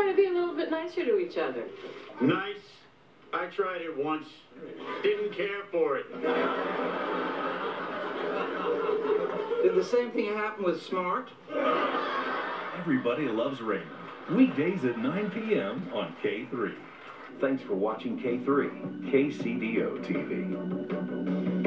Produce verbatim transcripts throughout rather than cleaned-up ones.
try to be a little bit nicer to each other. Nice? I tried it once. Didn't care for it. Did the same thing happen with Smart? Everybody Loves Raymond. Weekdays at nine p m on K three. Thanks for watching K three, K C D O T V.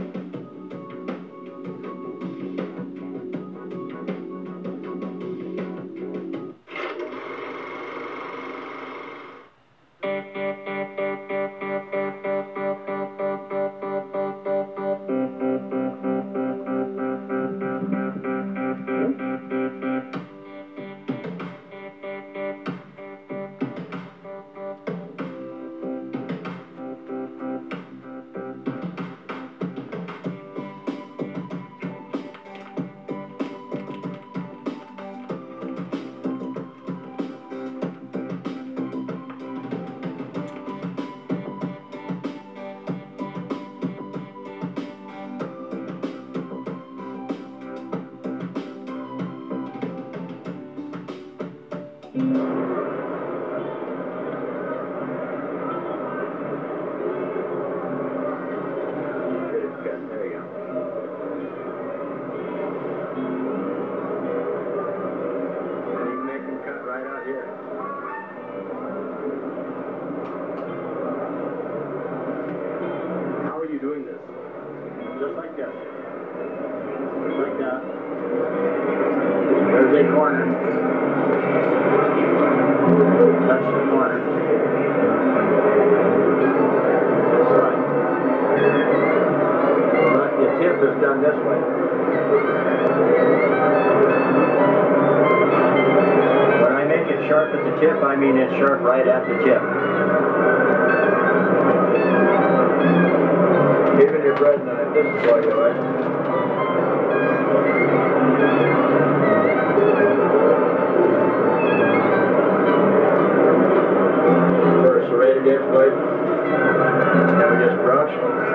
I mean, it's sharp right at the tip. Even your bread knife, this is all you like. For a serrated edge blade, never gets broached.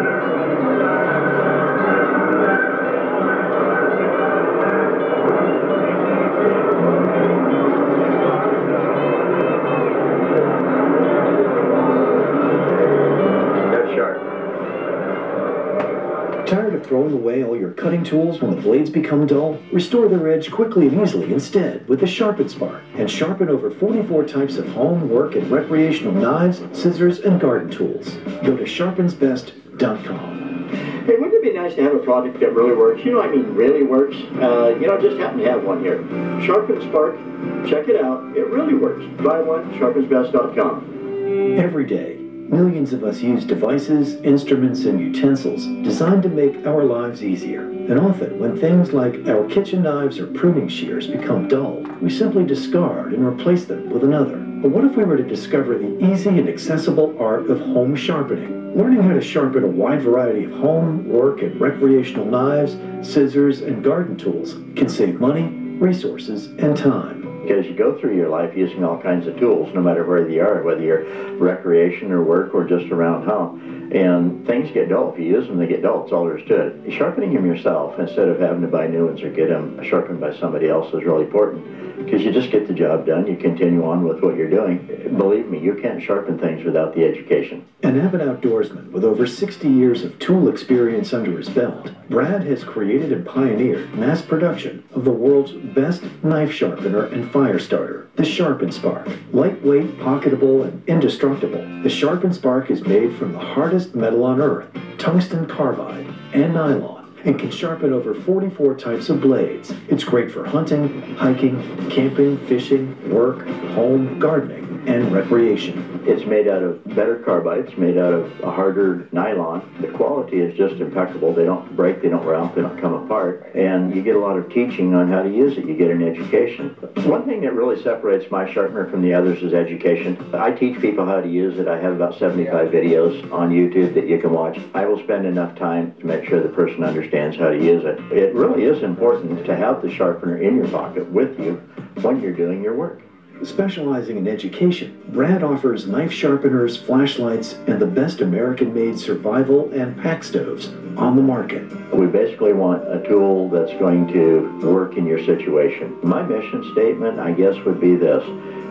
Tired of throwing away all your cutting tools when the blades become dull? Restore their edge quickly and easily instead with the Sharpen Spark, and sharpen over forty-four types of home, work, and recreational knives, scissors, and garden tools. Go to sharpens best dot com. Hey, wouldn't it be nice to have a product that really works? You know, I mean really works. Uh, you know, just happen to have one here. Sharpen Spark, check it out. It really works. Buy one, sharpens best dot com. Every day, millions of us use devices, instruments, and utensils designed to make our lives easier. And often, when things like our kitchen knives or pruning shears become dull, we simply discard and replace them with another. But what if we were to discover the easy and accessible art of home sharpening? Learning how to sharpen a wide variety of home, work, and recreational knives, scissors, and garden tools can save money, resources, and time. Because you go through your life using all kinds of tools, no matter where they are, whether you're recreation or work or just around home. And things get dull. If you use them, they get dull. That's all there is to it. Sharpening them yourself instead of having to buy new ones or get them sharpened by somebody else is really important, because you just get the job done. You continue on with what you're doing. Believe me, you can't sharpen things without the education. An avid outdoorsman with over sixty years of tool experience under his belt, Brad has created and pioneered mass production of the world's best knife sharpener and fire starter, the Sharpen Spark. Lightweight, pocketable, and indestructible, the Sharpen Spark is made from the hardest metal on earth, tungsten carbide and nylon, and can sharpen over forty-four types of blades. It's great for hunting, hiking, camping, fishing, work, home, gardening, and recreation. It's made out of better carbide. It's made out of a harder nylon. The quality is just impeccable. They don't break, they don't wear out, they don't come apart. And you get a lot of teaching on how to use it. You get an education. One thing that really separates my sharpener from the others is education. I teach people how to use it. I have about seventy-five videos on YouTube that you can watch. I will spend enough time to make sure the person understands how to use it. It really is important to have the sharpener in your pocket with you when you're doing your work. Specializing in education, Brad offers knife sharpeners, flashlights, and the best American-made survival and pack stoves on the market. We basically want a tool that's going to work in your situation. My mission statement, I guess, would be this.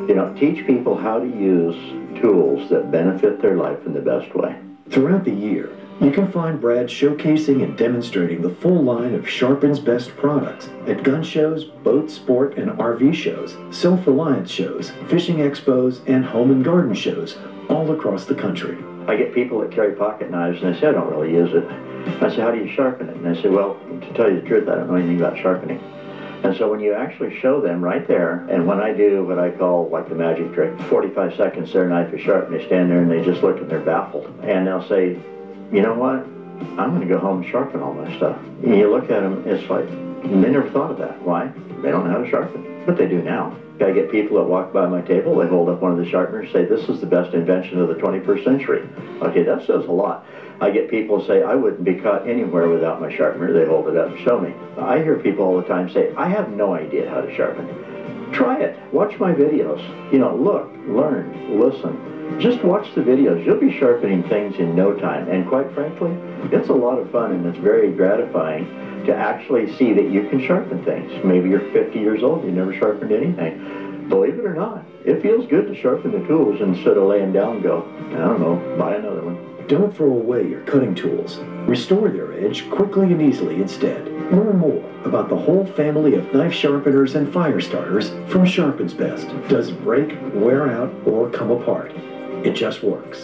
You know, teach people how to use tools that benefit their life in the best way. Throughout the year, you can find Brad showcasing and demonstrating the full line of Sharpen's best products at gun shows, boat, sport, and R V shows, self-reliance shows, fishing expos, and home and garden shows all across the country. I get people that carry pocket knives and they say, I don't really use it. I say, how do you sharpen it? And they say, well, to tell you the truth, I don't know anything about sharpening. And so when you actually show them right there, and when I do what I call like the magic trick, forty-five seconds their knife is sharp, and they stand there and they just look and they're baffled. And they'll say, you know what, I'm going to go home and sharpen all my stuff. And you look at them, it's like, they never thought of that. Why? They don't know how to sharpen. But they do now. I get people that walk by my table, they hold up one of the sharpeners, say, this is the best invention of the twenty-first century. Okay, that says a lot. I get people say, I wouldn't be caught anywhere without my sharpener. They hold it up and show me. I hear people all the time say, I have no idea how to sharpen. Try it. Watch my videos. You know, look, learn, listen. Just watch the videos. You'll be sharpening things in no time. And quite frankly, it's a lot of fun and it's very gratifying to actually see that you can sharpen things. Maybe you're fifty years old, you never sharpened anything. Believe it or not, it feels good to sharpen the tools instead of laying down and go, I don't know, buy another one. Don't throw away your cutting tools. Restore their edge quickly and easily instead. Learn more about the whole family of knife sharpeners and fire starters from Sharpen's Best. Doesn't break, wear out, or come apart. It just works.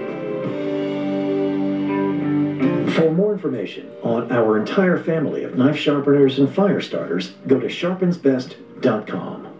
For more information on our entire family of knife sharpeners and fire starters, go to sharpens best dot com.